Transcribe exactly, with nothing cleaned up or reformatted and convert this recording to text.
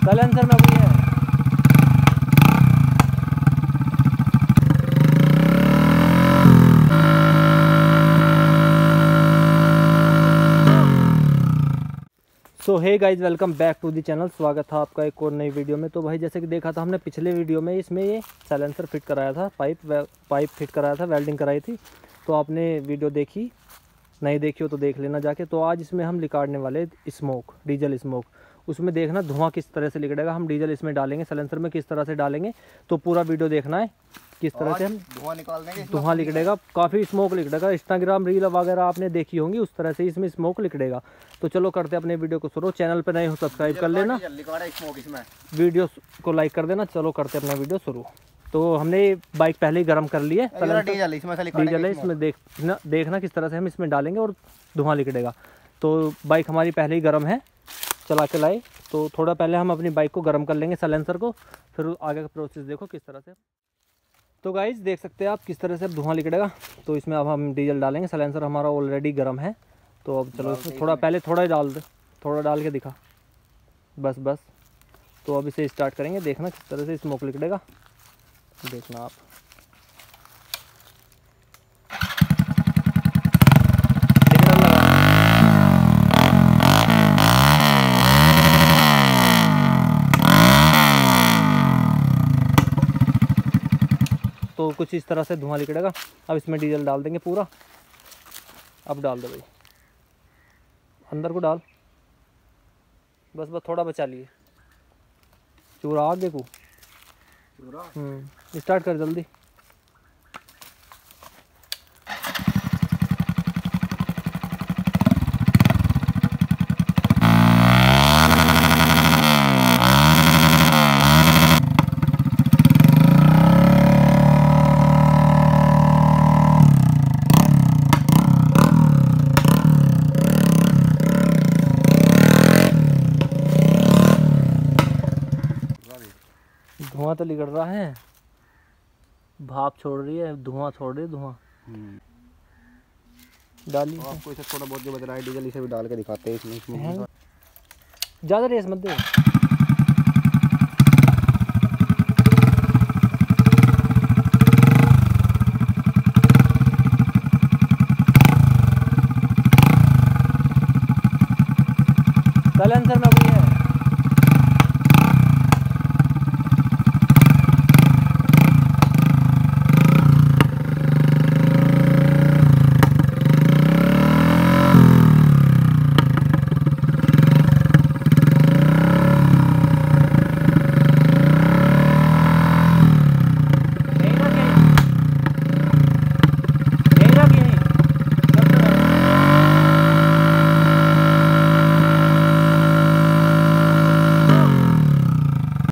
Silencer में वही है। So hey guys, welcome back to the channel. स्वागत था आपका एक और नई वीडियो में। तो भाई जैसे कि देखा था हमने पिछले वीडियो में, इसमें ये साइलेंसर फिट कराया था, पाइप पाइप फिट कराया था, वेल्डिंग कराई थी। तो आपने वीडियो देखी, नहीं देखी हो तो देख लेना जाके। तो आज इसमें हम निकालने वाले स्मोक, डीजल स्मोक। उसमें देखना धुआं किस तरह से निकलेगा। हम डीजल इसमें डालेंगे, साइलेंसर में किस तरह से डालेंगे, तो पूरा वीडियो देखना है किस तरह से हम धुआं निकाल देंगे। धुआं निकलेगा, काफ़ी स्मोक निकलेगा। इंस्टाग्राम रील वगैरह आपने देखी होंगी, उस तरह से इसमें स्मोक निकलेगा। तो चलो करते हैं अपने वीडियो को शुरू। चैनल पर नए हो सब्सक्राइब कर लेना, वीडियो को लाइक कर देना। चलो करते हैं अपना वीडियो शुरू। तो हमने बाइक पहले ही गर्म कर ली है। डीजल इसमें डीजल है, इसमें देखना देखना किस तरह से हम इसमें डालेंगे और धुआं निकलेगा। तो बाइक हमारी पहले ही गर्म है, चला के लाए। तो थोड़ा पहले हम अपनी बाइक को गर्म कर लेंगे, साइलेंसर को, फिर आगे का प्रोसेस देखो किस तरह से। तो गाइज देख सकते हैं आप किस तरह से अब धुआं निकलेगा। तो इसमें अब हम डीजल डालेंगे। साइलेंसर हमारा ऑलरेडी गर्म है। तो अब चलो इसमें थोड़ा पहले थोड़ा ही डाल दे, थोड़ा डाल के दिखा, बस बस। तो अब इसे स्टार्ट करेंगे, देखना किस तरह से स्मोक निकलेगा, देखना आप। तो कुछ इस तरह से धुआं निकलेगा। अब इसमें डीजल डाल देंगे पूरा। अब डाल दो भाई, अंदर को डाल, बस बस थोड़ा बचा लिए। चूरा आगे को हम्म स्टार्ट कर जल्दी। धुआं तो निकल रहा है, भाप छोड़ रही है, धुआं छोड़ रही है, धुआं डाली। आपको इसे थोड़ा बहुत जो बच रहा है डीजल, इसे भी डाल के दिखाते हैं इसमें। इसमें ज़्यादा रेस मत दे। साइलेंसर में वही है।